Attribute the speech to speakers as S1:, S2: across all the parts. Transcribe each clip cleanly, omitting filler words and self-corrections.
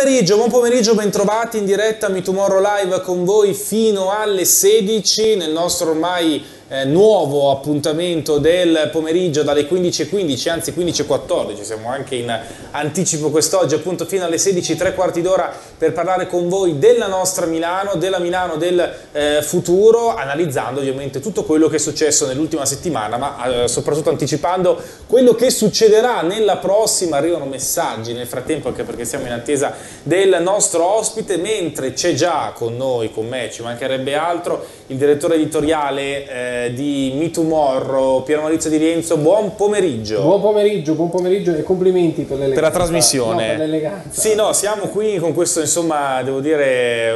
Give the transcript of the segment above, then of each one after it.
S1: buon pomeriggio, bentrovati in diretta Me Tomorrow Live con voi fino alle 16 nel nostro ormai nuovo appuntamento del pomeriggio dalle 15:15, anzi 15:14, siamo anche in anticipo quest'oggi, appunto fino alle 16, 3/4 d'ora per parlare con voi della nostra Milano, della Milano del futuro, analizzando ovviamente tutto quello che è successo nell'ultima settimana, ma soprattutto anticipando quello che succederà nella prossima. Arrivano messaggi nel frattempo, anche perché siamo in attesa del nostro ospite, mentre c'è già con noi, con me, ci mancherebbe altro, il direttore editoriale di Me Tomorrow, Pier Maurizio Di Rienzo. Buon pomeriggio.
S2: Buon pomeriggio e complimenti per l'eleganza.
S1: Per la trasmissione.
S2: No, per l'eleganza.
S1: Sì, no, siamo qui con questo, insomma, devo dire,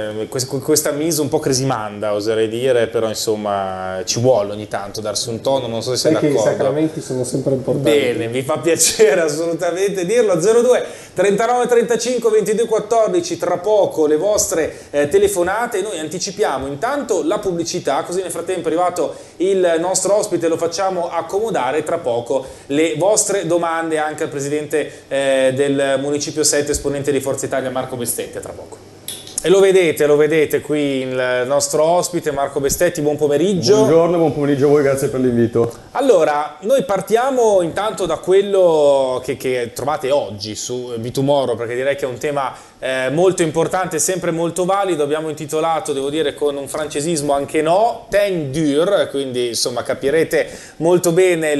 S1: questa mise un po' cresimanda, oserei dire, però insomma ci vuole ogni tanto darsi un tono, non so se sei d'accordo.
S2: Perché i sacramenti sono sempre importanti.
S1: Bene, mi fa piacere assolutamente dirlo. 02 39 35 22 14, tra poco le vostre telefonate. Noi anticipiamo intanto la pubblicità, così nel frattempo è arrivato il nostro ospite, lo facciamo accomodare, tra poco le vostre domande anche al presidente del Municipio 7, esponente di Forza Italia, Marco Bestetti, tra poco. E lo vedete qui il nostro ospite Marco Bestetti. Buon pomeriggio.
S3: Buongiorno, buon pomeriggio a voi, grazie per l'invito.
S1: Allora, noi partiamo intanto da quello che trovate oggi su Me Tomorrow, perché direi che è un tema molto importante, sempre molto valido. Abbiamo intitolato, devo dire con un francesismo anche no, Temps dur, quindi insomma capirete molto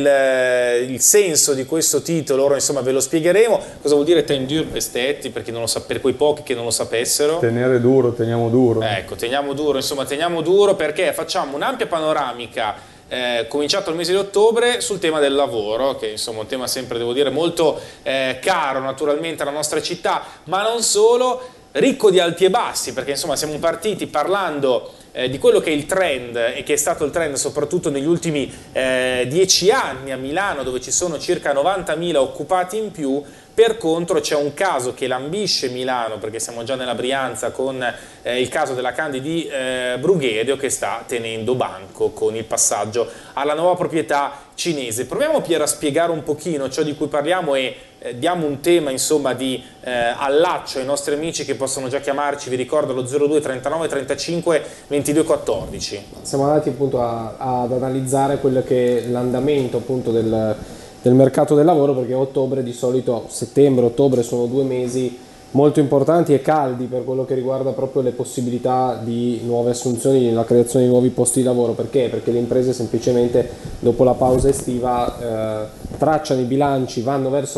S1: bene il senso di questo titolo. Ora insomma ve lo spiegheremo. Cosa vuol dire Temps dur, Bestetti, per quei pochi che non lo sapessero?
S3: Tenere duro, teniamo duro.
S1: Ecco, teniamo duro perché facciamo un'ampia panoramica cominciato il mese di ottobre sul tema del lavoro, che insomma è un tema sempre, devo dire, molto caro naturalmente alla nostra città, ma non solo, ricco di alti e bassi, perché insomma siamo partiti parlando di quello che è il trend e che è stato il trend soprattutto negli ultimi 10 anni a Milano, dove ci sono circa 90.000 occupati in più. Per contro c'è un caso che lambisce Milano, perché siamo già nella Brianza con il caso della Candy di Brugherio, che sta tenendo banco con il passaggio alla nuova proprietà cinese. Proviamo, Pier, a spiegare un pochino ciò di cui parliamo e diamo un tema insomma di allaccio ai nostri amici che possono già chiamarci, vi ricordo, allo 02 39 35 22 14.
S2: Siamo andati appunto ad analizzare quello che è l'andamento appunto del mercato del lavoro, perché ottobre di solito, settembre-ottobre sono 2 mesi molto importanti e caldi per quello che riguarda proprio le possibilità di nuove assunzioni, la creazione di nuovi posti di lavoro. Perché? Perché le imprese semplicemente dopo la pausa estiva tracciano i bilanci, vanno verso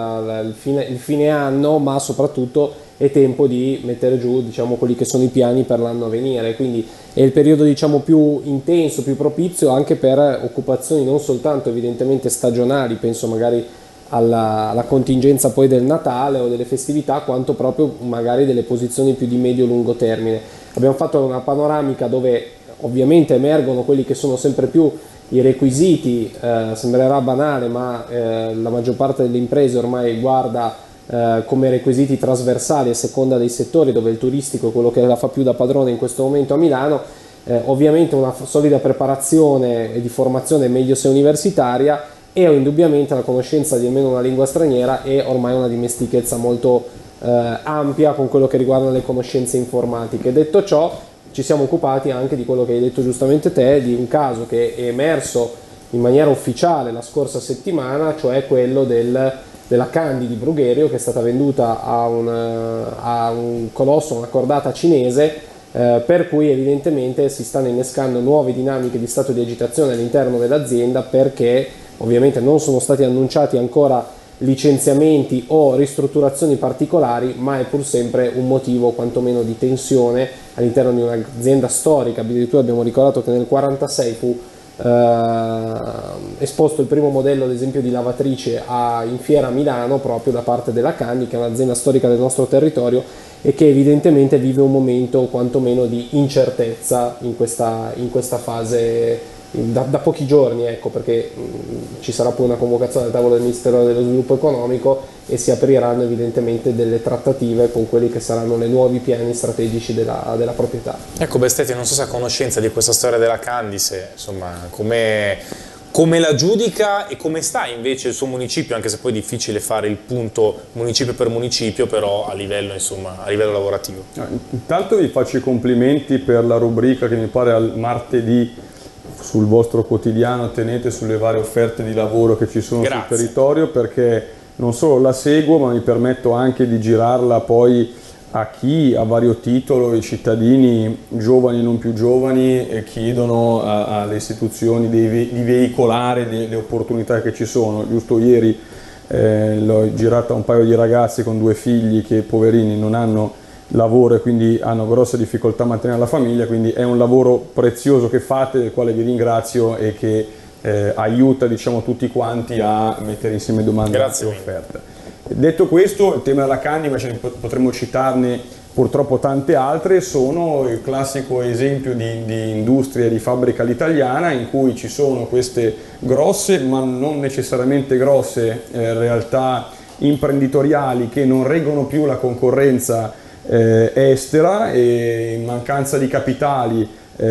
S2: il fine anno, ma soprattutto è tempo di mettere giù, diciamo, quelli che sono i piani per l'anno a venire. Quindi è il periodo, diciamo, più intenso, più propizio anche per occupazioni non soltanto evidentemente stagionali, penso magari alla contingenza poi del Natale o delle festività, quanto proprio magari delle posizioni più di medio-lungo termine. Abbiamo fatto una panoramica dove ovviamente emergono quelli che sono sempre più i requisiti, sembrerà banale, ma la maggior parte delle imprese ormai guarda come requisiti trasversali a seconda dei settori, dove il turistico è quello che la fa più da padrone in questo momento a Milano. Ovviamente una solida preparazione e di formazione, meglio se universitaria, e indubbiamente la conoscenza di almeno una lingua straniera e ormai una dimestichezza molto ampia con quello che riguarda le conoscenze informatiche. Detto ciò, ci siamo occupati anche di quello che hai detto giustamente te, di un caso che è emerso in maniera ufficiale la scorsa settimana, cioè quello della Candy di Brugherio, che è stata venduta a un colosso, una cordata cinese, per cui evidentemente si stanno innescando nuove dinamiche di stato di agitazione all'interno dell'azienda, perché ovviamente non sono stati annunciati ancora licenziamenti o ristrutturazioni particolari, ma è pur sempre un motivo quantomeno di tensione all'interno di un'azienda storica. Addirittura abbiamo ricordato che nel 1946 fu esposto il primo modello, ad esempio, di lavatrice in fiera a Milano, proprio da parte della Candy, che è un'azienda storica del nostro territorio e che evidentemente vive un momento quantomeno di incertezza in questa fase da pochi giorni, ecco, perché ci sarà poi una convocazione al tavolo del Ministero dello Sviluppo Economico e si apriranno evidentemente delle trattative con quelli che saranno i nuovi piani strategici della proprietà.
S1: Ecco, Bestetti, non so se ha conoscenza di questa storia della Candy, se insomma come Come la giudica e come sta invece il suo municipio, anche se poi è difficile fare il punto municipio per municipio, però a livello, insomma, a livello lavorativo?
S3: Intanto vi faccio i complimenti per la rubrica che mi pare al martedì sul vostro quotidiano tenete sulle varie offerte di lavoro che ci sono sul territorio, perché non solo la seguo ma mi permetto anche di girarla poi a chi a vario titolo, i cittadini giovani e non più giovani chiedono alle istituzioni di veicolare le opportunità che ci sono. Giusto ieri l'ho girata a un paio di ragazzi con 2 figli che poverini non hanno lavoro e quindi hanno grosse difficoltà a mantenere la famiglia, quindi è un lavoro prezioso che fate, del quale vi ringrazio e che aiuta, diciamo, tutti quanti a mettere insieme domande e offerte. Detto questo, il tema della candy, ma potremmo citarne purtroppo tante altre, sono il classico esempio di industria, di fabbrica all'italiana, in cui ci sono queste grosse, ma non necessariamente grosse, realtà imprenditoriali che non reggono più la concorrenza estera, e in mancanza di capitali,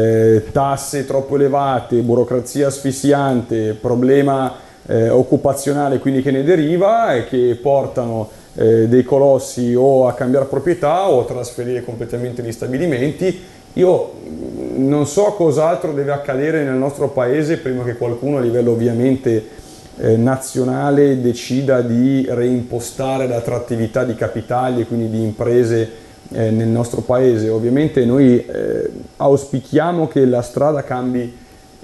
S3: tasse troppo elevate, burocrazia asfissiante, problema occupazionale quindi che ne deriva, e che portano dei colossi o a cambiare proprietà o a trasferire completamente gli stabilimenti. Io non so cos'altro deve accadere nel nostro paese prima che qualcuno a livello ovviamente nazionale decida di reimpostare l'attrattività di capitali e quindi di imprese nel nostro paese. Ovviamente noi auspichiamo che la strada cambi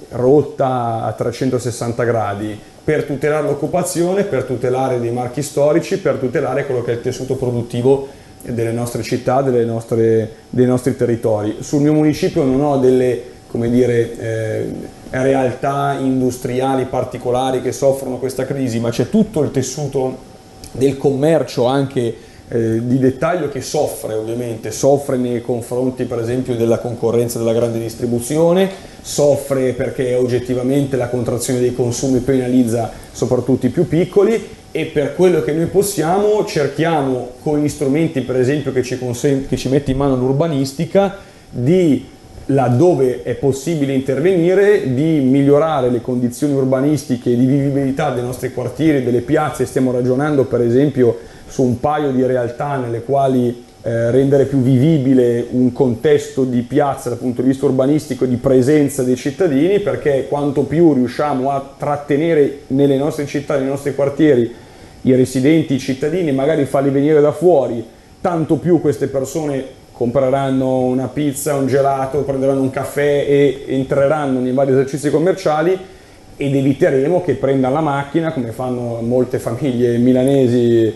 S3: rotta a 360 gradi per tutelare l'occupazione, per tutelare dei marchi storici, per tutelare quello che è il tessuto produttivo delle nostre città, dei nostri territori. Sul mio municipio non ho delle, come dire, realtà industriali particolari che soffrono questa crisi, ma c'è tutto il tessuto del commercio anche di dettaglio che soffre, ovviamente, soffre nei confronti per esempio della concorrenza della grande distribuzione, soffre perché oggettivamente la contrazione dei consumi penalizza soprattutto i più piccoli, e per quello che noi possiamo cerchiamo con gli strumenti per esempio che ci mette in mano l'urbanistica di, laddove è possibile intervenire, di migliorare le condizioni urbanistiche di vivibilità dei nostri quartieri, delle piazze. Stiamo ragionando per esempio su un paio di realtà nelle quali rendere più vivibile un contesto di piazza dal punto di vista urbanistico e di presenza dei cittadini, perché quanto più riusciamo a trattenere nelle nostre città, nei nostri quartieri, i residenti, i cittadini, magari farli venire da fuori, tanto più queste persone compreranno una pizza, un gelato, prenderanno un caffè e entreranno nei vari esercizi commerciali, ed eviteremo che prendano la macchina, come fanno molte famiglie milanesi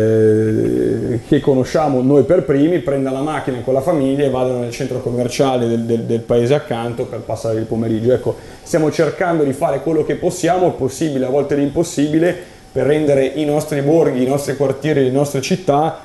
S3: che conosciamo noi per primi, prendano la macchina con la famiglia e vadano nel centro commerciale del paese accanto per passare il pomeriggio. Ecco, stiamo cercando di fare quello che possiamo, il possibile, a volte l'impossibile, per rendere i nostri borghi, i nostri quartieri, le nostre città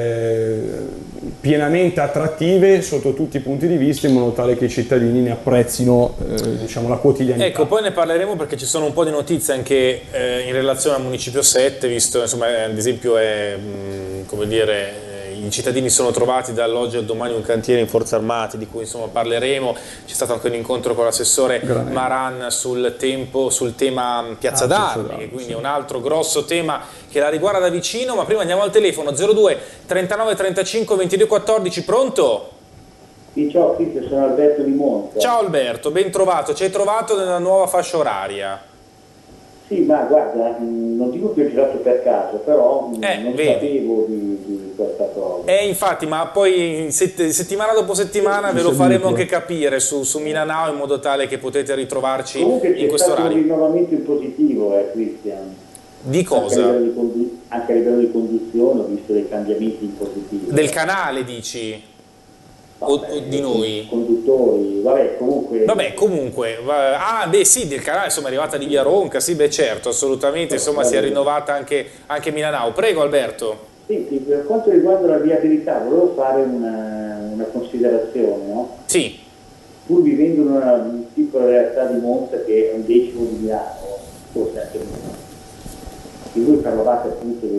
S3: pienamente attrattive sotto tutti i punti di vista, in modo tale che i cittadini ne apprezzino diciamo, la quotidianità.
S1: Ecco, poi ne parleremo perché ci sono un po' di notizie anche in relazione al Municipio 7, visto insomma ad esempio come dire, i cittadini sono trovati dall'oggi al domani un cantiere in Forze Armate, di cui insomma parleremo. C'è stato anche un incontro con l'assessore Maran sul tema Piazza d'Armi, quindi è un altro grosso tema che la riguarda da vicino. Ma prima andiamo al telefono 02 39 35 22 14. Pronto?
S4: Sì, ciao Cristian, sono Alberto di Monza.
S1: Ciao Alberto, ben trovato. Ci hai trovato nella nuova fascia oraria? Sì,
S4: ma guarda, non dico che ho girato per caso, però non sapevo di questa cosa.
S1: Infatti, ma poi settimana dopo settimana ve lo faremo anche capire su Milanao, in modo tale che potete ritrovarci in questo orario.
S4: Comunque c'è stato un rinnovamento in positivo, Cristian.
S1: Di cosa?
S4: Anche a livello di conduzione ho visto dei cambiamenti in positivo.
S1: Del canale dici? O di noi?
S4: Conduttori, vabbè comunque.
S1: Ah beh sì, del canale, insomma è arrivata di Via Ronca, sì beh certo, assolutamente, insomma si è rinnovata anche Milanao. Prego Alberto.
S4: Senti, per quanto riguarda la viabilità volevo fare una considerazione, no?
S1: Sì.
S4: Pur vivendo in una piccola realtà di Monza che è un decimo di Milano, forse anche meno, di voi parlavate appunto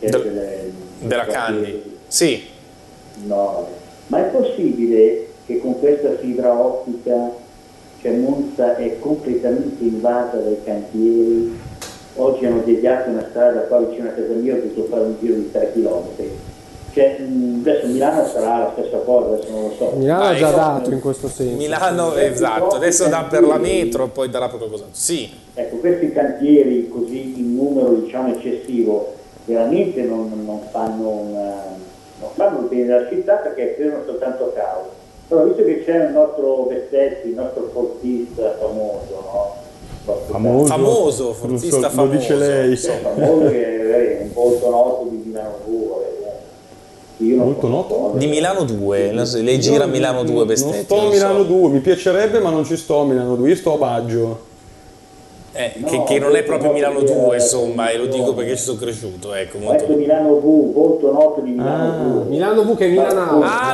S1: della Candy. Sì.
S4: No, ma è possibile che con questa fibra ottica cioè Monza è completamente invasa dai cantieri. Oggi hanno deviato una strada qua vicino a casa mia, ho dovuto fare un giro di 3 km. Cioè, adesso Milano sarà la stessa cosa, adesso non lo so.
S2: Milano ha già dato in questo senso.
S1: Milano, esatto, adesso dà per la metro, poi darà proprio cosa. Sì.
S4: Ecco, questi cantieri così in numero, diciamo, eccessivo, veramente non fanno il bene della città, perché creano soltanto caos. Però visto che c'è il nostro Vessetti, il nostro fortista famoso, no?
S1: Famoso, fortista famoso.
S3: Lo dice lei.
S4: Famoso, che è un volto noto di Milano 2.
S3: Molto noto?
S1: Di Milano 2, lei gira a Milano 2 Vessetti.
S3: Non sto a Milano 2, mi piacerebbe, ma non ci sto a Milano 2, io sto a Baggio.
S1: Che non è proprio Milano 2, insomma, e lo dico perché ci sono cresciuto. Ecco,
S4: molto... Milano V, molto noto di Milano V.
S2: Milano V, che è Milanao.
S1: Ah,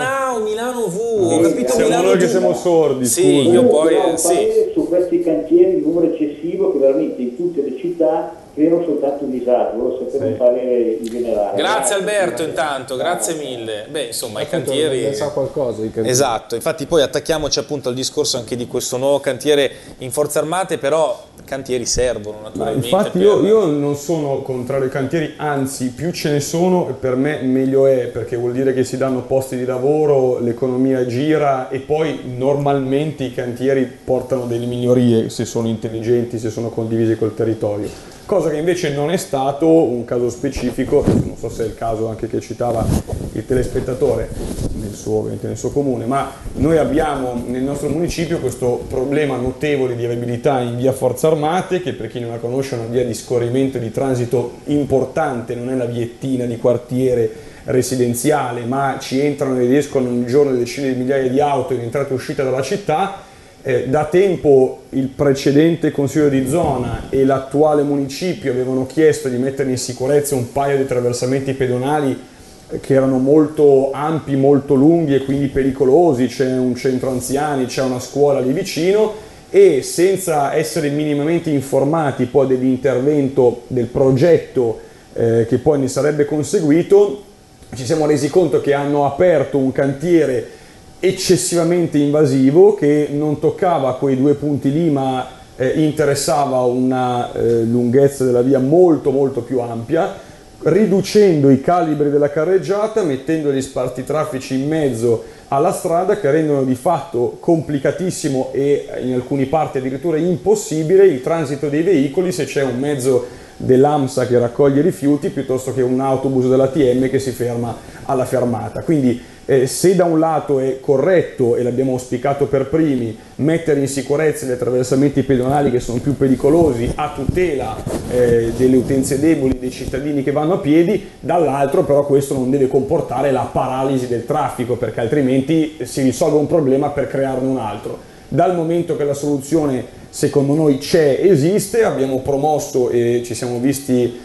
S1: Milano V, ho capito.
S3: Siamo
S1: Milano
S3: noi che
S1: V.
S3: siamo sordi.
S1: Sì,
S3: scusi.
S1: io poi sì.
S4: Su questi cantieri il numero eccessivo, che veramente in tutte le città creano soltanto un disagio, lo sappiamo fare in generale.
S1: Grazie Alberto, intanto, grazie mille. Beh, insomma, i cantieri...
S2: sa qualcosa di cantieri.
S1: Esatto, infatti poi attacchiamoci appunto al discorso anche di questo nuovo cantiere in Forze Armate, però cantieri servono naturalmente.
S3: Infatti io non sono contrario ai cantieri, anzi più ce ne sono per me meglio è, perché vuol dire che si danno posti di lavoro, l'economia gira e poi normalmente i cantieri portano delle migliorie se sono intelligenti, se sono condivisi col territorio. Cosa che invece non è stato un caso specifico, non so se è il caso anche che citava il telespettatore ovviamente nel suo comune, ma noi abbiamo nel nostro municipio questo problema notevole di viabilità in via Forze Armate, che per chi non la conosce è una via di scorrimento e di transito importante, non è la viettina di quartiere residenziale, ma ci entrano ed escono ogni giorno decine di migliaia di auto in entrata e uscita dalla città. Da tempo il precedente consiglio di zona e l'attuale municipio avevano chiesto di mettere in sicurezza un paio di attraversamenti pedonali che erano molto ampi, molto lunghi e quindi pericolosi. C'è un centro anziani, c'è una scuola lì vicino, e senza essere minimamente informati poi dell'intervento, del progetto che poi ne sarebbe conseguito, ci siamo resi conto che hanno aperto un cantiere eccessivamente invasivo che non toccava quei due punti lì, ma interessava una lunghezza della via molto più ampia, riducendo i calibri della carreggiata, mettendo gli spartitraffici in mezzo alla strada, che rendono di fatto complicatissimo e in alcune parti addirittura impossibile il transito dei veicoli se c'è un mezzo dell'AMSA che raccoglie rifiuti piuttosto che un autobus dell'ATM che si ferma alla fermata. Quindi se da un lato è corretto, e l'abbiamo auspicato per primi, mettere in sicurezza gli attraversamenti pedonali che sono più pericolosi a tutela delle utenze deboli, dei cittadini che vanno a piedi, dall'altro però questo non deve comportare la paralisi del traffico, perché altrimenti si risolve un problema per crearne un altro. Dal momento che la soluzione secondo noi c'è, esiste, abbiamo promosso e ci siamo visti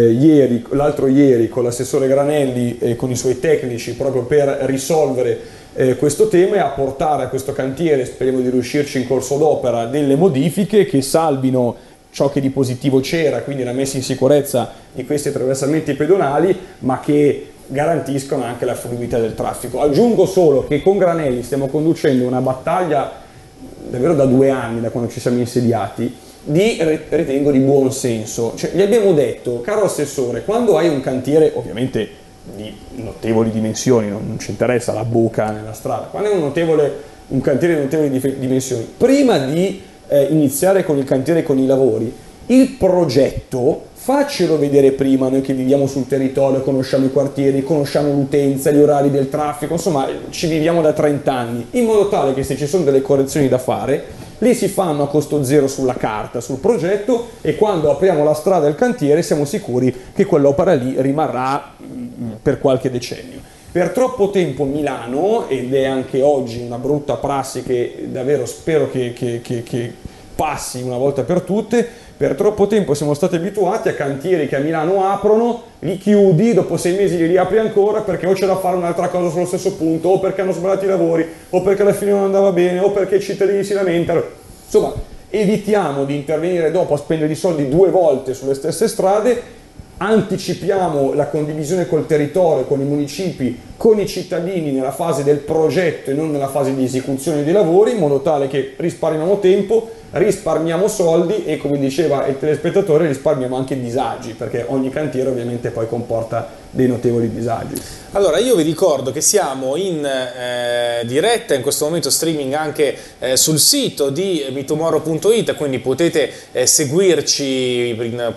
S3: l'altro ieri con l'assessore Granelli e con i suoi tecnici proprio per risolvere questo tema e apportare a questo cantiere, speriamo di riuscirci in corso d'opera, delle modifiche che salvino ciò che di positivo c'era, quindi la messa in sicurezza di questi attraversamenti pedonali, ma che garantiscono anche la fluidità del traffico. Aggiungo solo che con Granelli stiamo conducendo una battaglia davvero da 2 anni, da quando ci siamo insediati, ritengo di buon senso. Cioè, gli abbiamo detto, caro assessore, quando hai un cantiere ovviamente di notevoli dimensioni, non ci interessa la buca nella strada, quando hai un cantiere di notevoli dimensioni, prima di iniziare con il cantiere, con i lavori, il progetto faccelo vedere prima, noi che viviamo sul territorio, conosciamo i quartieri, conosciamo l'utenza, gli orari del traffico, insomma ci viviamo da 30 anni, in modo tale che se ci sono delle correzioni da fare le si fanno a costo zero sulla carta, sul progetto, e quando apriamo la strada del cantiere siamo sicuri che quell'opera lì rimarrà per qualche decennio. Per troppo tempo Milano, ed è anche oggi una brutta prassi che davvero spero che passi una volta per tutte, per troppo tempo siamo stati abituati a cantieri che a Milano aprono, li chiudi, dopo 6 mesi li riapri ancora perché o c'è da fare un'altra cosa sullo stesso punto, o perché hanno sbagliato i lavori, o perché alla fine non andava bene, o perché i cittadini si lamentano. Insomma, evitiamo di intervenire dopo a spendere i soldi 2 volte sulle stesse strade, anticipiamo la condivisione col territorio, con i municipi, con i cittadini nella fase del progetto e non nella fase di esecuzione dei lavori, in modo tale che risparmiamo tempo, risparmiamo soldi e, come diceva il telespettatore, risparmiamo anche disagi, perché ogni cantiere ovviamente poi comporta dei notevoli disagi.
S1: Allora, io vi ricordo che siamo in diretta in questo momento streaming anche sul sito di mitomoro.it, quindi potete seguirci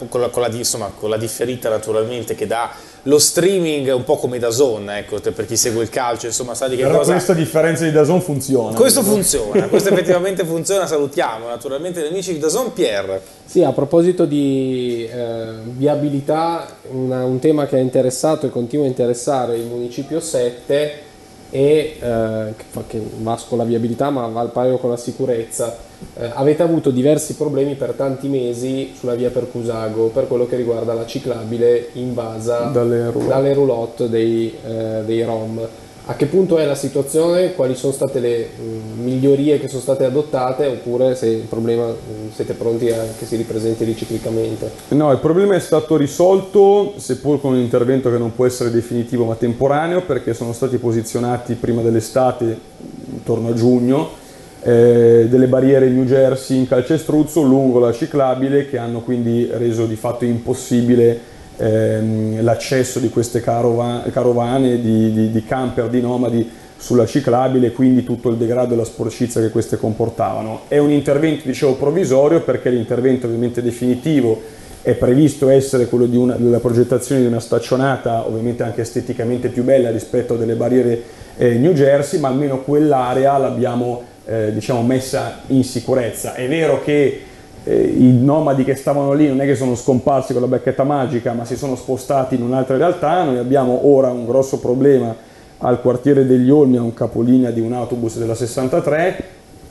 S1: con la differita naturalmente che dà lo streaming, un po' come DAZN, ecco, per chi segue il calcio, insomma, sa di che cosa...
S3: Questa differenza di DAZN funziona.
S1: Questo funziona, questo effettivamente funziona, salutiamo naturalmente gli amici di DAZN. Pier.
S2: Sì, a proposito di viabilità, un tema che ha interessato e continua a interessare il Municipio 7 e che va con la viabilità ma va al pari con la sicurezza. Avete avuto diversi problemi per tanti mesi sulla via Percusago per quello che riguarda la ciclabile invasa dalle roulotte dei Rom. A che punto è la situazione? Quali sono state le migliorie che sono state adottate, oppure se il problema siete pronti a che si ripresenti riciclicamente?
S3: No, il problema è stato risolto, seppur con un intervento che non può essere definitivo ma temporaneo, perché sono stati posizionati prima dell'estate, intorno a giugno, delle barriere New Jersey in calcestruzzo lungo la ciclabile, che hanno quindi reso di fatto impossibile l'accesso di queste carovane di camper, di nomadi sulla ciclabile, quindi tutto il degrado e la sporcizia che queste comportavano. È un intervento, dicevo, provvisorio, perché l'intervento ovviamente definitivo è previsto essere quello della progettazione di una staccionata, ovviamente anche esteticamente più bella rispetto a delle barriere New Jersey, ma almeno quell'area l'abbiamo diciamo messa in sicurezza. È vero che i nomadi che stavano lì non è che sono scomparsi con la bacchetta magica, ma si sono spostati in un'altra realtà. Noi abbiamo ora un grosso problema al quartiere degli Olmi, a un capolinea di un autobus della 63,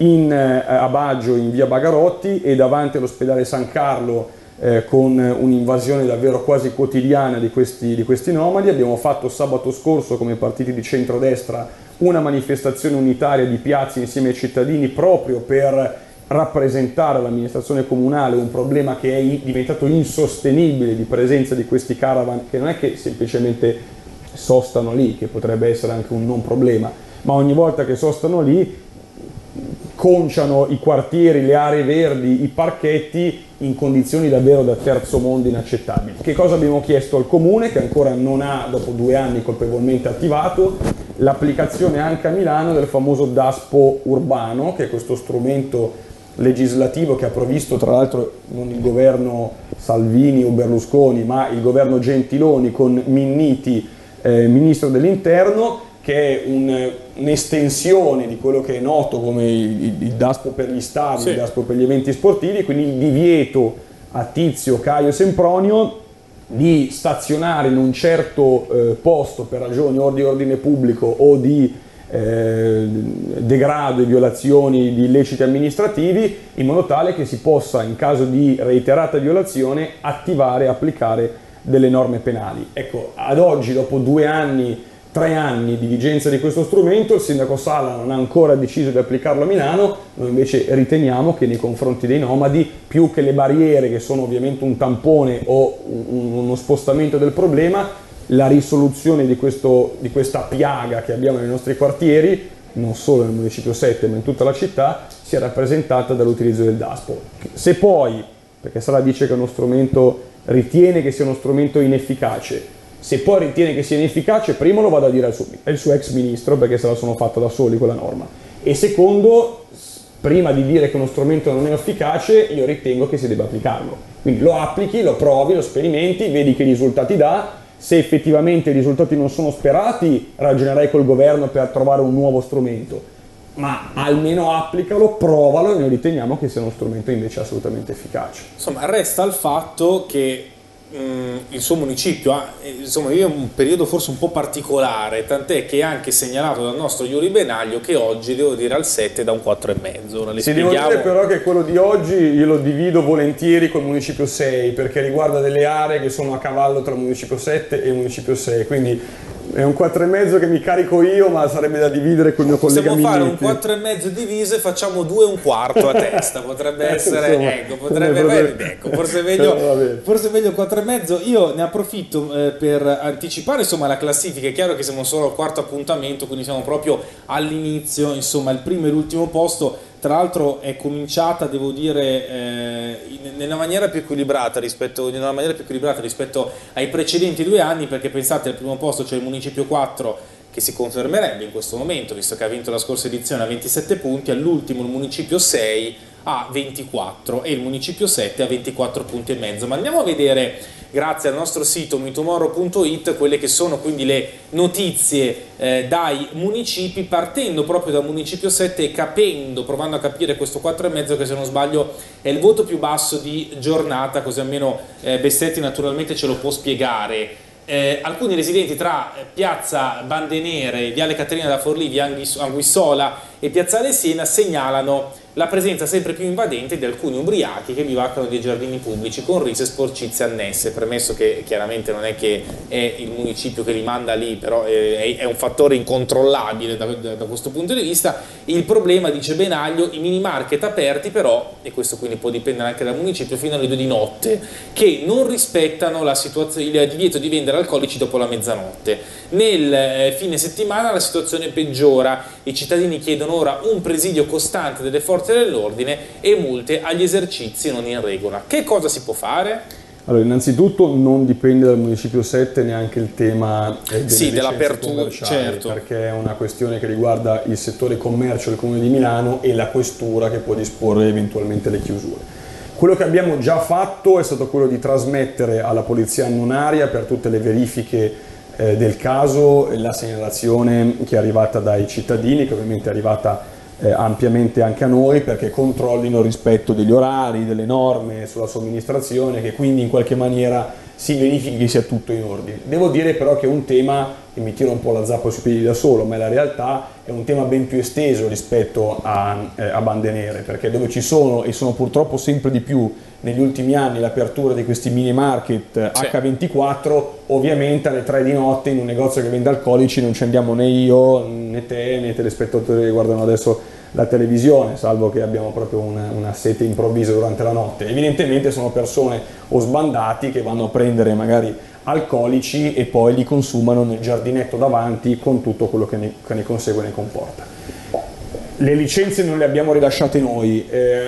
S3: a Baggio in via Bagarotti e davanti all'ospedale San Carlo, con un'invasione davvero quasi quotidiana di questi nomadi. Abbiamo fatto sabato scorso, come partiti di centrodestra, una manifestazione unitaria di piazza insieme ai cittadini, proprio per rappresentare all'amministrazione comunale un problema che è diventato insostenibile di presenza di questi caravan, che non è che semplicemente sostano lì, che potrebbe essere anche un non problema, ma ogni volta che sostano lì conciano i quartieri, le aree verdi, i parchetti in condizioni davvero da terzo mondo inaccettabili. Che cosa abbiamo chiesto al Comune, che ancora non ha, dopo 2 anni, colpevolmente attivato? L'applicazione anche a Milano del famoso DASPO urbano, che è questo strumento legislativo che ha provvisto tra l'altro non il governo Salvini o Berlusconi, ma il governo Gentiloni con Minniti, ministro dell'interno, che è un'estensione di quello che è noto come il DASPO per gli stadi, sì, il DASPO per gli eventi sportivi, quindi il divieto a Tizio, Caio e Sempronio di stazionare in un certo posto per ragioni o di ordine pubblico o di degrado e violazioni di illeciti amministrativi, in modo tale che si possa, in caso di reiterata violazione, attivare e applicare delle norme penali. Ecco, ad oggi, dopo 2 anni, 3 anni di vigenza di questo strumento, il sindaco Sala non ha ancora deciso di applicarlo a Milano. Noi invece riteniamo che nei confronti dei nomadi, più che le barriere, che sono ovviamente un tampone o uno spostamento del problema, la risoluzione di questa piaga che abbiamo nei nostri quartieri, non solo nel Municipio 7 ma in tutta la città, sia rappresentata dall'utilizzo del DASPO. Se poi, perché Sala dice che è uno strumento, ritiene che sia uno strumento inefficace, se poi ritiene che sia inefficace, primo lo vado a dire al suo ex ministro, perché se la sono fatta da soli quella norma, e secondo, prima di dire che uno strumento non è efficace, io ritengo che si debba applicarlo. Quindi lo applichi, lo provi, lo sperimenti, vedi che risultati dà. Se effettivamente i risultati non sono sperati, ragionerai col governo per trovare un nuovo strumento, ma almeno applicalo, provalo, e noi riteniamo che sia uno strumento invece assolutamente efficace.
S1: Insomma, resta il fatto che il suo municipio vive un periodo forse un po' particolare, tant'è che è anche segnalato dal nostro Yuri Benaglio che oggi, devo dire, al 7 da un 4,5. Ora
S3: Sì, devo dire però che quello di oggi io lo divido volentieri col Municipio 6, perché riguarda delle aree che sono a cavallo tra il Municipio 7 e il Municipio 6, quindi È un 4,5 che mi carico io, ma sarebbe da dividere con il mio collega Migniti.
S1: Possiamo fare un 4,5 diviso e facciamo 2,25 a testa, potrebbe essere,
S3: insomma,
S1: ecco, forse è meglio 4,5. Io ne approfitto per anticipare, insomma, la classifica. È chiaro che siamo solo al quarto appuntamento, quindi siamo proprio all'inizio, insomma, il primo e l'ultimo posto. Tra l'altro è cominciata, devo dire, nella maniera più equilibrata rispetto ai precedenti 2 anni, perché pensate, al primo posto c'è il Municipio 4 che si confermerebbe in questo momento, visto che ha vinto la scorsa edizione a 27 punti, all'ultimo il Municipio 6 a 24 e il Municipio 7 a 24 punti e mezzo. Ma andiamo a vedere, grazie al nostro sito mitomoro.it, quelle che sono quindi le notizie dai municipi, partendo proprio dal Municipio 7 e provando a capire questo 4,5 che, se non sbaglio, è il voto più basso di giornata, così almeno Bessetti naturalmente ce lo può spiegare. Alcuni residenti tra Piazza Bandenere, Viale Caterina da Forlì, via Anguissola e Piazzale Siena segnalano la presenza sempre più invadente di alcuni ubriachi che bivaccano dei giardini pubblici con risse e sporcizie annesse, premesso che chiaramente non è che è il municipio che li manda lì, però è un fattore incontrollabile da questo punto di vista. Il problema, dice Benaglio, i mini market aperti però, e questo quindi può dipendere anche dal municipio, fino alle 2 di notte, che non rispettano la situazione, il divieto di vendere alcolici dopo la mezzanotte. Nel fine settimana la situazione peggiora, i cittadini chiedono ora un presidio costante delle forze dell'ordine e multe agli esercizi non in regola. Che cosa si può fare?
S3: Allora, innanzitutto non dipende dal Municipio 7 neanche il tema
S1: dell'apertura, certo,
S3: perché è una questione che riguarda il settore commercio del Comune di Milano e la questura che può disporre eventualmente le chiusure. Quello che abbiamo già fatto è stato quello di trasmettere alla Polizia Annonaria, per tutte le verifiche del caso, la segnalazione che è arrivata dai cittadini, che ovviamente è arrivata ampiamente anche a noi, perché controllino il rispetto degli orari, delle norme sulla somministrazione, che quindi in qualche maniera si verifichi che sia tutto in ordine. Devo dire però che è un tema, e mi tiro un po' la zappa sui piedi da solo, ma la realtà è un tema ben più esteso rispetto a Bandenere, perché dove ci sono, e sono purtroppo sempre di più negli ultimi anni, l'apertura di questi mini market H24, ovviamente alle 3 di notte in un negozio che vende alcolici non ci andiamo né io, né te, né i telespettatori che guardano adesso la televisione, salvo che abbiamo proprio una sete improvvisa durante la notte. Evidentemente sono persone o sbandati che vanno a prendere magari alcolici e poi li consumano nel giardinetto davanti, con tutto quello che ne consegue e ne comporta. Le licenze non le abbiamo rilasciate noi,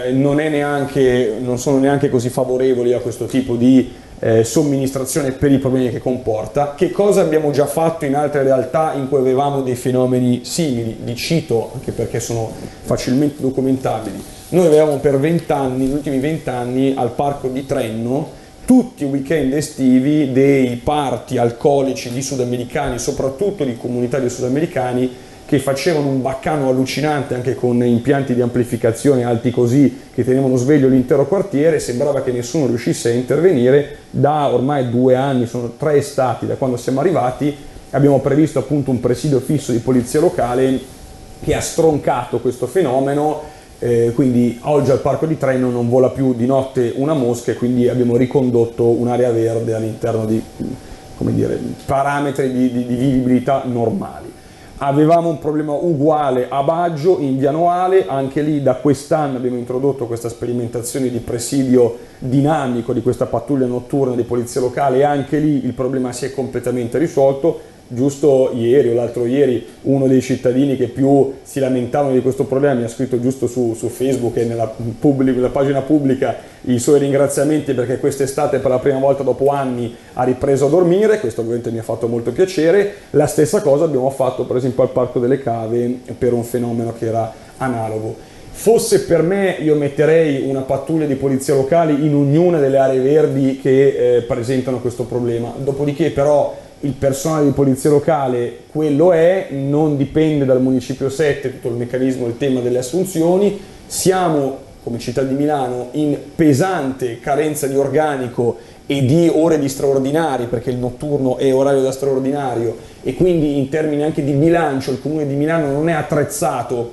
S3: non sono neanche così favorevoli a questo tipo di somministrazione per i problemi che comporta. Che cosa abbiamo già fatto in altre realtà in cui avevamo dei fenomeni simili? Li cito anche perché sono facilmente documentabili. Noi avevamo per 20 anni, gli ultimi 20 anni, al Parco di Trenno, tutti i weekend estivi, dei party alcolici di sudamericani, soprattutto di comunità di sudamericani, che facevano un baccano allucinante, anche con impianti di amplificazione alti così, che tenevano sveglio l'intero quartiere. Sembrava che nessuno riuscisse a intervenire. Da ormai 2 anni, sono 3 estati da quando siamo arrivati, abbiamo previsto appunto un presidio fisso di polizia locale che ha stroncato questo fenomeno. Quindi oggi al Parco di Trenno non vola più di notte una mosca, e quindi abbiamo ricondotto un'area verde all'interno di, come dire, parametri di vivibilità normali. Avevamo un problema uguale a Baggio, in Via Noale. Anche lì da quest'anno abbiamo introdotto questa sperimentazione di presidio dinamico di questa pattuglia notturna di polizia locale, e anche lì il problema si è completamente risolto. Giusto ieri o l'altro ieri uno dei cittadini che più si lamentavano di questo problema mi ha scritto giusto su Facebook e nella pagina pubblica i suoi ringraziamenti, perché quest'estate per la prima volta dopo anni ha ripreso a dormire. Questo ovviamente mi ha fatto molto piacere. La stessa cosa abbiamo fatto per esempio al Parco delle Cave per un fenomeno che era analogo. Fosse per me, io metterei una pattuglia di polizia locale in ognuna delle aree verdi che presentano questo problema. Dopodiché però il personale di polizia locale quello è, non dipende dal Municipio 7 tutto il meccanismo, il tema delle assunzioni. Siamo come città di Milano in pesante carenza di organico e di ore di straordinari, perché il notturno è orario da straordinario, e quindi in termini anche di bilancio il Comune di Milano non è attrezzato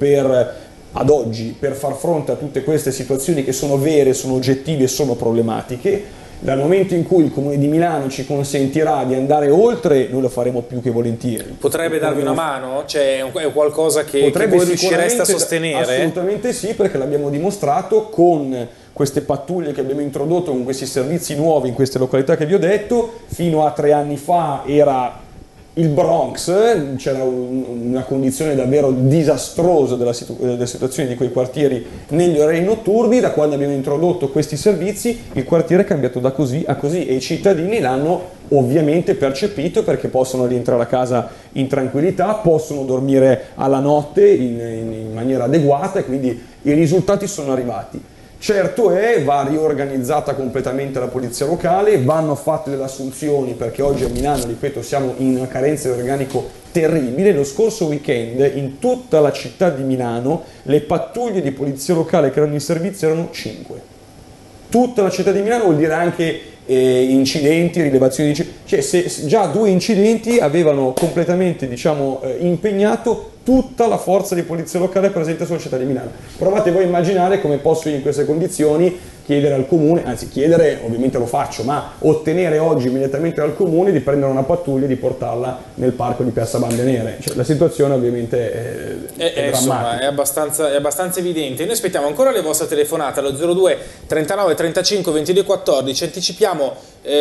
S3: ad oggi per far fronte a tutte queste situazioni che sono vere, sono oggettive e sono problematiche. dal momento in cui il Comune di Milano ci consentirà di andare oltre, noi lo faremo più che volentieri.
S1: Potrebbe darvi una mano? Cioè è qualcosa che voi riuscireste a sostenere?
S3: Assolutamente sì, perché l'abbiamo dimostrato con queste pattuglie che abbiamo introdotto, con questi servizi nuovi in queste località che vi ho detto. Fino a 3 anni fa era il Bronx, c'era una condizione davvero disastrosa della situazione di quei quartieri negli orari notturni. Da quando abbiamo introdotto questi servizi il quartiere è cambiato da così a così e i cittadini l'hanno ovviamente percepito, perché possono rientrare a casa in tranquillità, possono dormire alla notte in maniera adeguata e quindi i risultati sono arrivati. Certo va riorganizzata completamente la polizia locale, vanno fatte delle assunzioni, perché oggi a Milano, ripeto, siamo in una carenza di organico terribile. Lo scorso weekend in tutta la città di Milano le pattuglie di polizia locale che erano in servizio erano 5. Tutta la città di Milano vuol dire anche incidenti, rilevazioni di cioè se già 2 incidenti avevano completamente, diciamo, impegnato tutta la forza di polizia locale presente sulla città di Milano. Provate voi a immaginare come posso io in queste condizioni chiedere al comune, anzi chiedere ovviamente lo faccio, ma ottenere oggi immediatamente dal comune di prendere una pattuglia e di portarla nel parco di Piazza Bande Nere. Cioè, la situazione ovviamente è
S1: insomma, è abbastanza evidente. Noi aspettiamo ancora le vostre telefonate allo 02 39 35 22 14, anticipiamo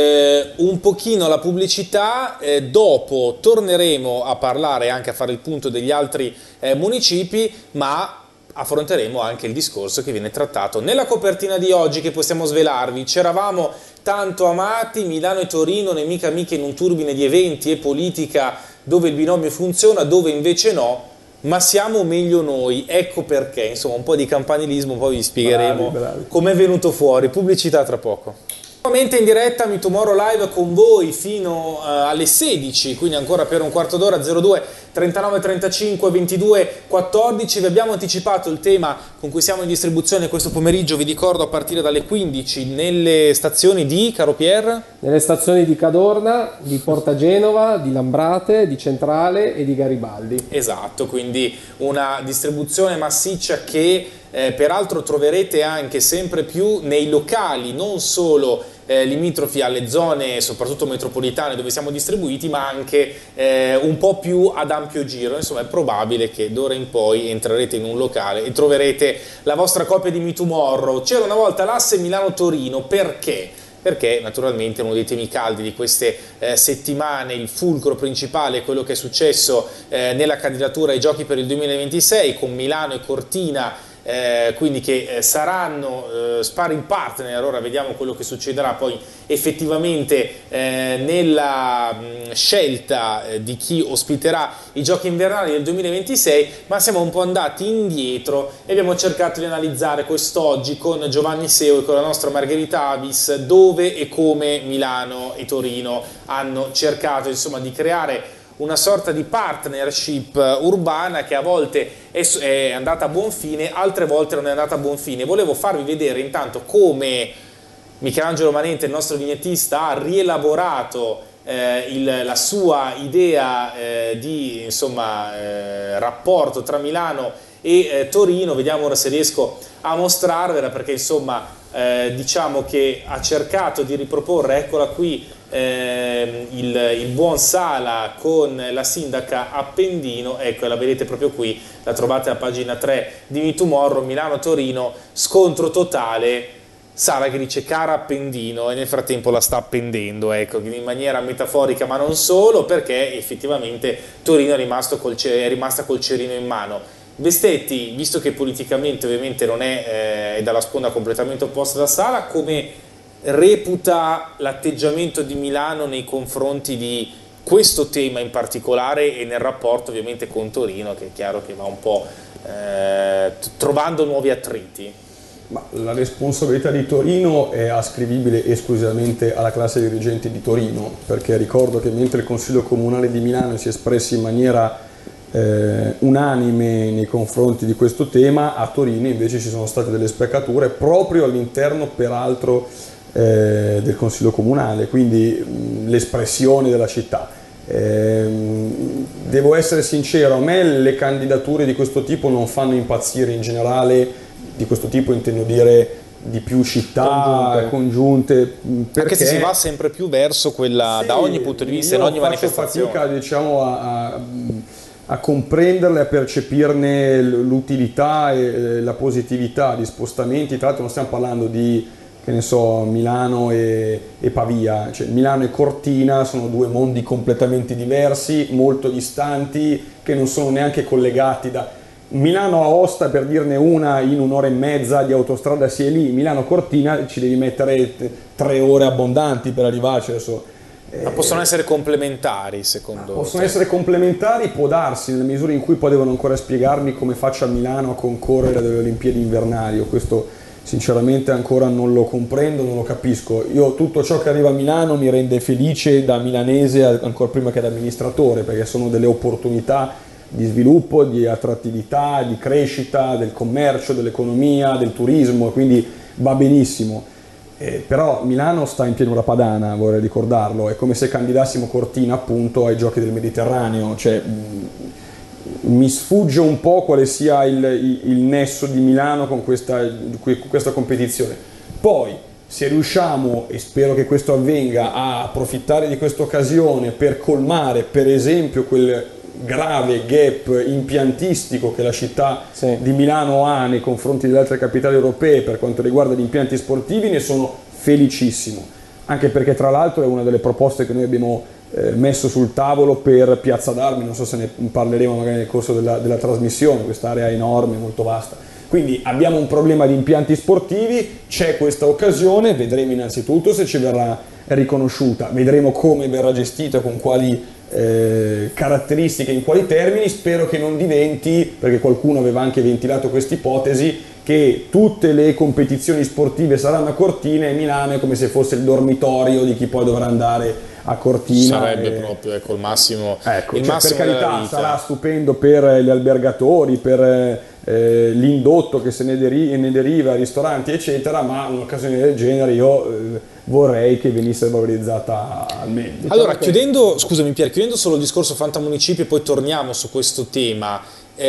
S1: un pochino la pubblicità, dopo torneremo a parlare, anche a fare il punto degli altri municipi, ma affronteremo anche il discorso che viene trattato nella copertina di oggi, che possiamo svelarvi. C'eravamo tanto amati, Milano e Torino, nemiche amiche in un turbine di eventi e politica, dove il binomio funziona, dove invece no, ma siamo meglio noi, ecco perché. Insomma, un po' di campanilismo, poi vi spiegheremo com'è venuto fuori. Pubblicità tra poco. Nuovamente in diretta Me Tomorrow Live con voi fino alle 16, quindi ancora per un quarto d'ora. 02 39 35 22 14. Vi abbiamo anticipato il tema con cui siamo in distribuzione questo pomeriggio, vi ricordo, a partire dalle 15 nelle stazioni di, caro Pier?
S2: Nelle stazioni di Cadorna, di Porta Genova, di Lambrate, di Centrale e di Garibaldi.
S1: Esatto, quindi una distribuzione massiccia che peraltro troverete anche sempre più nei locali, non solo limitrofi alle zone soprattutto metropolitane dove siamo distribuiti, ma anche un po' più ad ampio giro. Insomma, è probabile che d'ora in poi entrerete in un locale e troverete la vostra copia di Me Tomorrow. C'era una volta l'asse Milano-Torino, perché? Perché naturalmente uno dei temi caldi di queste settimane, il fulcro principale, è quello che è successo nella candidatura ai Giochi per il 2026 con Milano e Cortina, quindi che saranno sparring partner. Ora vediamo quello che succederà poi effettivamente nella scelta di chi ospiterà i Giochi invernali del 2026, ma siamo un po' andati indietro e abbiamo cercato di analizzare quest'oggi con Giovanni Seo e con la nostra Margherita Avis dove e come Milano e Torino hanno cercato, insomma, di creare una sorta di partnership urbana che a volte è andata a buon fine, altre volte non è andata a buon fine. Volevo farvi vedere intanto come Michelangelo Manente, il nostro vignettista, ha rielaborato la sua idea di, insomma, rapporto tra Milano e Torino. Vediamo ora se riesco a mostrarvela, perché insomma diciamo che ha cercato di riproporre, eccola qui, il buon Sala con la sindaca Appendino. Ecco, la vedete proprio qui, la trovate a pagina 3 di Me Tomorrow. Milano-Torino, scontro totale, Sala che dice cara Appendino e nel frattempo la sta appendendo, ecco, in maniera metaforica ma non solo, perché effettivamente Torino è rimasta col cerino in mano. Vestetti, visto che politicamente ovviamente non è dalla sponda completamente opposta da Sala, come reputa l'atteggiamento di Milano nei confronti di questo tema in particolare e nel rapporto ovviamente con Torino, che è chiaro che va un po' trovando nuovi attriti?
S3: Ma la responsabilità di Torino è ascrivibile esclusivamente alla classe dirigente di Torino, perché ricordo che mentre il Consiglio Comunale di Milano si è espresso in maniera unanime nei confronti di questo tema, a Torino invece ci sono state delle spaccature proprio all'interno peraltro del Consiglio Comunale, quindi l'espressione della città. Devo essere sincero, a me le candidature di questo tipo non fanno impazzire in generale. Di questo tipo intendo dire di più città congiunte,
S1: perché se si va sempre più verso quella, sì, da ogni punto di vista, in ogni manifestazione.
S3: Faccio fatica, diciamo, a comprenderle, a percepirne l'utilità e la positività di spostamenti. Tra l'altro non stiamo parlando di, che ne so, Milano e Pavia, cioè Milano e Cortina sono due mondi completamente diversi, molto distanti, che non sono neanche collegati da... Milano Aosta, per dirne una, in un'ora e mezza di autostrada si è lì. Milano Cortina ci devi mettere 3 ore abbondanti per arrivarci. Adesso,
S1: ma possono essere complementari, secondo te?
S3: Possono essere complementari, può darsi, nella misura in cui poi devono ancora spiegarmi come faccia Milano a concorrere alle Olimpiadi invernali. Io questo sinceramente ancora non lo comprendo, non lo capisco. Io tutto ciò che arriva a Milano mi rende felice da milanese ancora prima che da amministratore, perché sono delle opportunità di sviluppo, di attrattività, di crescita del commercio, dell'economia, del turismo, quindi va benissimo. Però Milano sta in pianura padana, vorrei ricordarlo, è come se candidassimo Cortina appunto ai Giochi del Mediterraneo, cioè mi sfugge un po' quale sia il nesso di Milano con questa competizione. Poi se riusciamo, e spero che questo avvenga, a approfittare di questa occasione per colmare per esempio quel grave gap impiantistico che la città di Milano ha nei confronti delle altre capitali europee per quanto riguarda gli impianti sportivi, ne sono felicissimo, anche perché tra l'altro è una delle proposte che noi abbiamo messo sul tavolo per Piazza d'Armi, non so se ne parleremo magari nel corso della trasmissione, quest'area enorme, molto vasta. Quindi abbiamo un problema di impianti sportivi, c'è questa occasione, vedremo innanzitutto se ci verrà riconosciuta, vedremo come verrà gestita, con quali caratteristiche, in quali termini. Spero che non diventi, perché qualcuno aveva anche ventilato questa ipotesi, che tutte le competizioni sportive saranno a Cortina e Milano è come se fosse il dormitorio di chi poi dovrà andare a Cortina.
S1: Sarebbe proprio, ecco, il massimo,
S3: ecco,
S1: il
S3: cioè,
S1: massimo
S3: per carità,
S1: della vita.
S3: sarà stupendo per gli albergatori, per l'indotto che se ne deriva, ristoranti eccetera, ma un'occasione del genere io vorrei che venisse valorizzata al meglio.
S1: Allora, chiudendo, scusami Pier, chiudendo solo il discorso Fantamunicipio e poi torniamo su questo tema,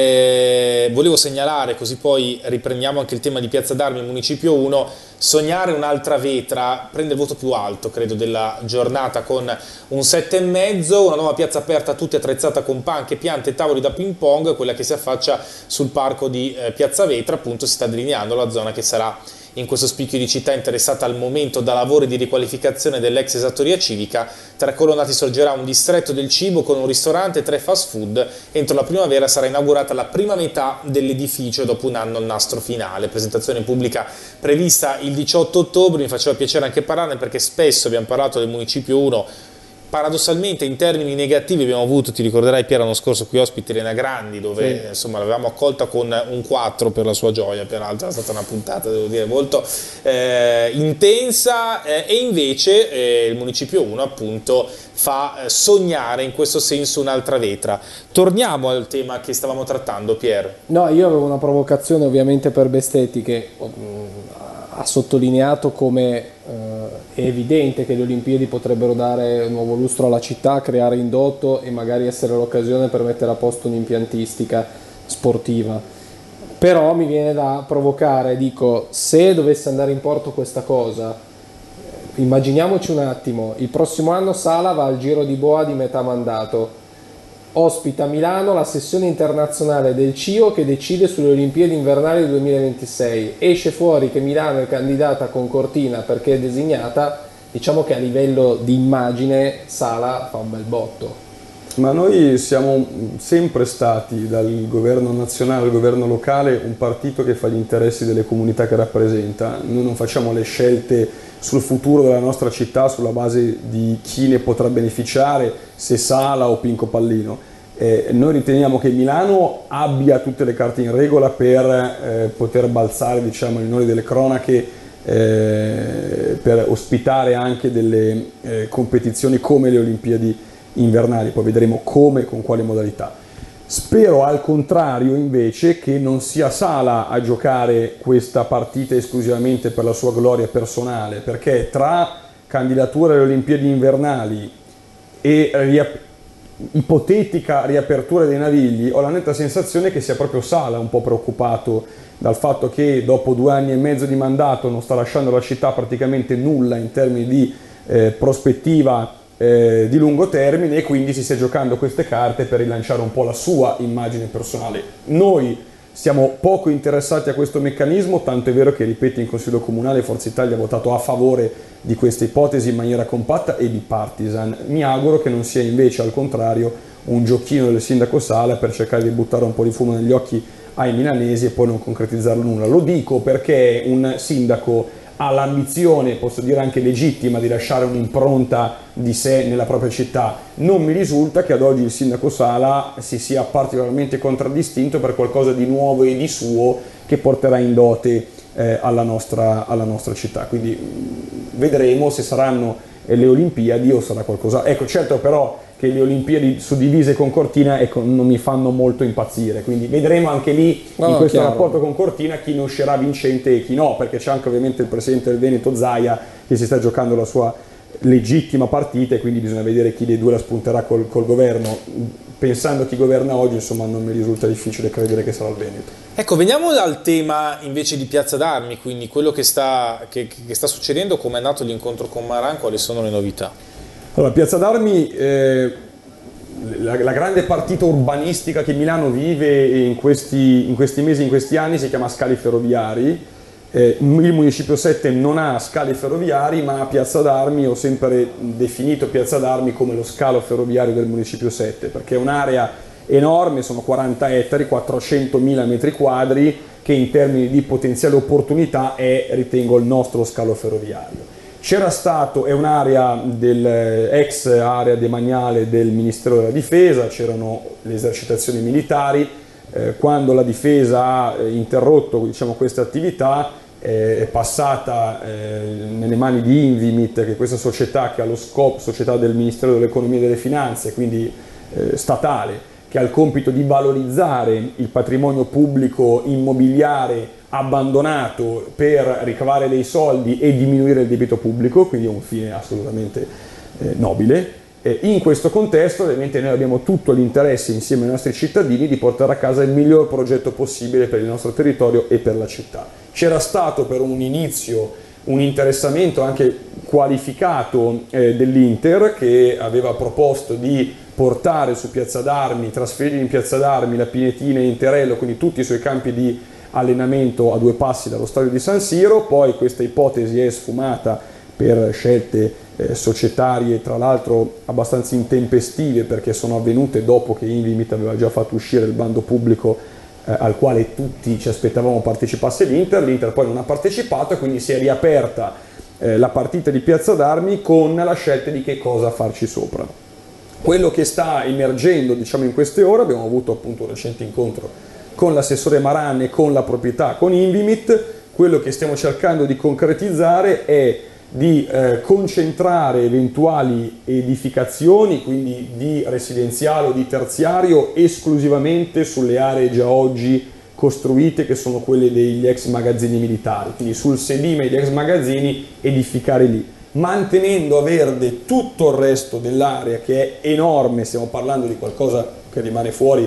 S1: volevo segnalare, così poi riprendiamo anche il tema di Piazza d'Armi, il Municipio 1, sognare un'altra vetra prende il voto più alto, credo, della giornata, con un 7,5, una nuova piazza aperta a tutti, attrezzata con panche, piante e tavoli da ping pong, quella che si affaccia sul parco di Piazza Vetra. Appunto si sta delineando la zona che sarà in questo spicchio di città interessata al momento da lavori di riqualificazione dell'ex esattoria civica. Tra colonnati sorgerà un distretto del cibo con un ristorante e 3 fast food. Entro la primavera sarà inaugurata la prima metà dell'edificio dopo un anno al nastro finale. Presentazione pubblica prevista il 18 ottobre, mi faceva piacere anche parlarne perché spesso abbiamo parlato del Municipio 1, paradossalmente in termini negativi. Abbiamo avuto, ti ricorderai Pier, l'anno scorso qui ospite Elena Grandi, dove insomma l'avevamo accolta con un 4 per la sua gioia, peraltro è stata una puntata, devo dire, molto intensa, e invece il Municipio 1 appunto fa sognare in questo senso un'altra vetra. Torniamo al tema che stavamo trattando, Pier.
S2: No, io avevo una provocazione ovviamente per Bestetti, che ha sottolineato come è evidente che le Olimpiadi potrebbero dare un nuovo lustro alla città, creare indotto e magari essere l'occasione per mettere a posto un'impiantistica sportiva. Però mi viene da provocare, dico, se dovesse andare in porto questa cosa, immaginiamoci un attimo, il prossimo anno Sala va al Giro di Boa di metà mandato, ospita a Milano la sessione internazionale del CIO che decide sulle Olimpiadi invernali del 2026, esce fuori che Milano è candidata con Cortina perché è designata, diciamo che a livello di immagine Sala fa un bel botto.
S3: Ma noi siamo sempre stati, dal governo nazionale al governo locale, un partito che fa gli interessi delle comunità che rappresenta. Noi non facciamo le scelte sul futuro della nostra città sulla base di chi ne potrà beneficiare, se Sala o Pinco Pallino. Noi riteniamo che Milano abbia tutte le carte in regola per poter balzare, diciamo, gli onori delle cronache, per ospitare anche delle competizioni come le Olimpiadi invernali. Poi vedremo come, con quale modalità. Spero al contrario invece che non sia Sala a giocare questa partita esclusivamente per la sua gloria personale, perché tra candidatura alle Olimpiadi invernali e ipotetica riapertura dei Navigli, ho la netta sensazione che sia proprio Sala un po' preoccupato dal fatto che dopo 2 anni e mezzo di mandato non sta lasciando alla città praticamente nulla in termini di prospettiva di lungo termine, e quindi si stia giocando queste carte per rilanciare un po' la sua immagine personale. Noi siamo poco interessati a questo meccanismo, tanto è vero che, ripeto, in Consiglio Comunale Forza Italia ha votato a favore di questa ipotesi in maniera compatta e bipartisan. Mi auguro che non sia invece, al contrario, un giochino del sindaco Sala per cercare di buttare un po' di fumo negli occhi ai milanesi e poi non concretizzarlo nulla. Lo dico perché un sindaco ha l'ambizione, posso dire anche legittima, di lasciare un'impronta di sé nella propria città. Non mi risulta che ad oggi il sindaco Sala si sia particolarmente contraddistinto per qualcosa di nuovo e di suo che porterà in dote alla nostra città. Quindi vedremo se saranno le Olimpiadi o sarà qualcosa. Ecco, certo però che le Olimpiadi suddivise con Cortina, ecco, non mi fanno molto impazzire, quindi vedremo anche lì in questo rapporto con Cortina chi ne uscirà vincente e chi no, perché c'è anche ovviamente il presidente del Veneto Zaia che si sta giocando la sua legittima partita, e quindi bisogna vedere chi dei due la spunterà col governo. Pensando a chi governa oggi, insomma, non mi risulta difficile credere che sarà il Veneto.
S1: Ecco, veniamo al tema invece di Piazza d'Armi, quindi quello che sta succedendo, come è andato l'incontro con Maran, quali sono le novità?
S3: Allora, Piazza d'Armi, la grande partita urbanistica che Milano vive in questi mesi, in questi anni, si chiama Scali Ferroviari. Il Municipio 7 non ha scali ferroviari, ma a Piazza d'Armi ho sempre definito Piazza d'Armi come lo scalo ferroviario del Municipio 7, perché è un'area enorme, sono 40 ettari, 400.000 metri quadri, che in termini di potenziale opportunità è, ritengo, il nostro scalo ferroviario. C'era stato, è un'area ex area demaniale del Ministero della Difesa, c'erano le esercitazioni militari, quando la Difesa ha interrotto, diciamo, queste attività, è passata nelle mani di Invimit, che è questa società che ha lo scopo, società del Ministero dell'Economia e delle Finanze, quindi statale, che ha il compito di valorizzare il patrimonio pubblico immobiliare abbandonato per ricavare dei soldi e diminuire il debito pubblico, quindi è un fine assolutamente nobile. In questo contesto ovviamente noi abbiamo tutto l'interesse, insieme ai nostri cittadini, di portare a casa il miglior progetto possibile per il nostro territorio e per la città. C'era stato per un inizio un interessamento anche qualificato dell'Inter, che aveva proposto di portare su Piazza d'Armi, trasferire in Piazza d'Armi la Pinetina e Interello, quindi tutti i suoi campi di allenamento a 2 passi dallo stadio di San Siro. Poi questa ipotesi è sfumata per scelte societarie, tra l'altro abbastanza intempestive, perché sono avvenute dopo che Invimit aveva già fatto uscire il bando pubblico al quale tutti ci aspettavamo partecipasse l'Inter. L'Inter poi non ha partecipato e quindi si è riaperta la partita di Piazza d'Armi con la scelta di che cosa farci sopra. Quello che sta emergendo, diciamo, in queste ore, abbiamo avuto appunto un recente incontro con l'assessore Maran e con la proprietà, con Invimit. Quello che stiamo cercando di concretizzare è di concentrare eventuali edificazioni, quindi di residenziale o di terziario, esclusivamente sulle aree già oggi costruite, che sono quelle degli ex magazzini militari, quindi sul sedime degli ex magazzini edificare lì, mantenendo a verde tutto il resto dell'area, che è enorme. Stiamo parlando di qualcosa che rimane fuori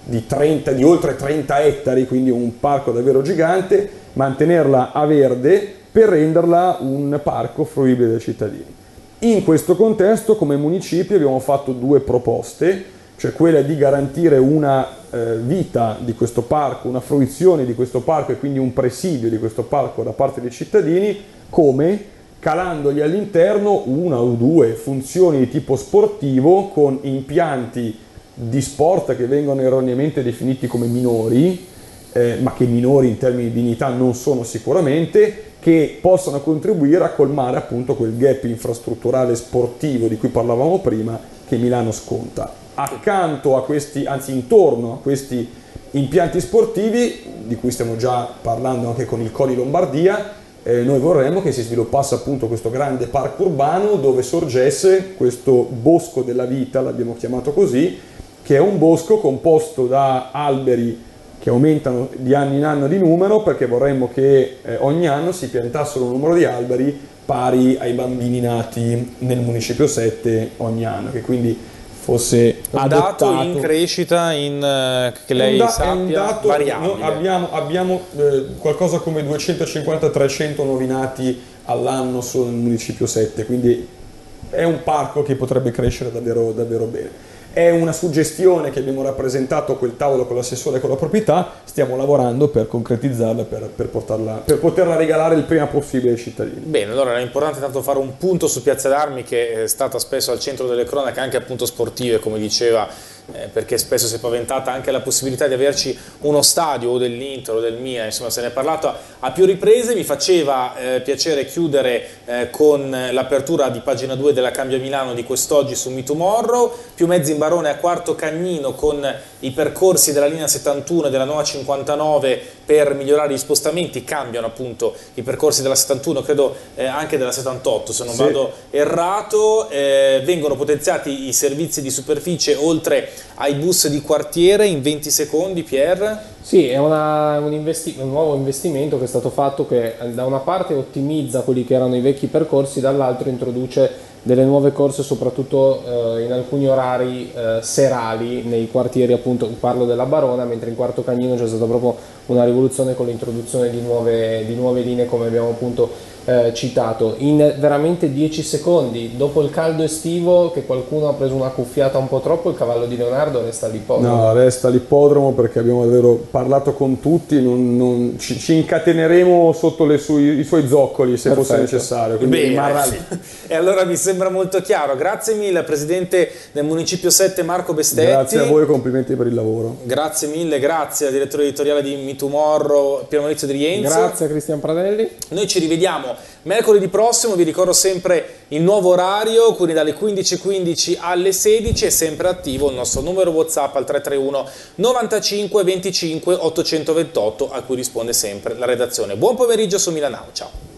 S3: di oltre 30 ettari, quindi un parco davvero gigante, mantenerla a verde per renderla un parco fruibile dai cittadini. In questo contesto, come municipio, abbiamo fatto 2 proposte, cioè quella di garantire una vita di questo parco, una fruizione di questo parco e quindi un presidio di questo parco da parte dei cittadini, come calandogli all'interno 1 o 2 funzioni di tipo sportivo con impianti di sport che vengono erroneamente definiti come minori, ma che minori in termini di dignità non sono sicuramente, che possono contribuire a colmare appunto quel gap infrastrutturale sportivo di cui parlavamo prima che Milano sconta. Accanto a questi, anzi intorno a questi impianti sportivi, di cui stiamo già parlando anche con il Coli Lombardia, noi vorremmo che si sviluppasse appunto questo grande parco urbano dove sorgesse questo bosco della vita, l'abbiamo chiamato così, che è un bosco composto da alberi che aumentano di anno in anno di numero, perché vorremmo che ogni anno si piantassero un numero di alberi pari ai bambini nati nel Municipio 7 ogni anno, che quindi fosse
S1: dato in crescita, che lei sappia, variabile.
S3: Abbiamo qualcosa come 250-300 nuovi nati all'anno solo nel Municipio 7, quindi è un parco che potrebbe crescere davvero, davvero bene. È una suggestione che abbiamo rappresentato a quel tavolo con l'assessore e con la proprietà, stiamo lavorando per concretizzarla, per poterla regalare il prima possibile ai cittadini.
S1: Bene, allora è importante tanto fare un punto su Piazza d'Armi, che è stata spesso al centro delle cronache anche appunto sportive, come diceva, perché spesso si è paventata anche la possibilità di averci uno stadio o dell'Inter o del Milan, insomma se ne è parlato a più riprese. Mi faceva piacere chiudere con l'apertura di pagina 2 della Cambia Milano di quest'oggi su Me Tomorrow, più mezzi in barone a Quarto Cagnino con i percorsi della linea 71 e della nuova 59 per migliorare gli spostamenti. Cambiano appunto i percorsi della 71, credo anche della 78 se non vado errato, vengono potenziati i servizi di superficie oltre ai bus di quartiere. In 20 secondi Pier.
S2: Sì, è un nuovo investimento che è stato fatto, che da una parte ottimizza quelli che erano i vecchi percorsi, dall'altro introduce delle nuove corse soprattutto in alcuni orari serali nei quartieri, appunto parlo della Barona, mentre in Quarto Cagnino c'è stata proprio una rivoluzione con l'introduzione di nuove linee, come abbiamo appunto citato. In veramente 10 secondi, dopo il caldo estivo, che qualcuno ha preso una cuffiata un po' troppo, il cavallo di Leonardo resta all'ippodromo.
S3: No, resta all'ippodromo perché abbiamo davvero parlato con tutti, ci incateneremo sotto i suoi zoccoli se fosse necessario, quindi rimarrà lì.
S1: E allora mi sembra molto chiaro. Grazie mille al presidente del Municipio 7 Marco Bestetti.
S3: Grazie a voi e complimenti per il lavoro.
S1: Grazie mille, grazie al direttore editoriale di Me Tomorrow Pier Maurizio Di Rienzo.
S2: Grazie a Cristian Pradelli.
S1: Noi ci rivediamo mercoledì prossimo, vi ricordo sempre il nuovo orario, quindi dalle 15:15 alle 16, è sempre attivo il nostro numero WhatsApp al 331 95 25 828 a cui risponde sempre la redazione. Buon pomeriggio su Milanao, ciao.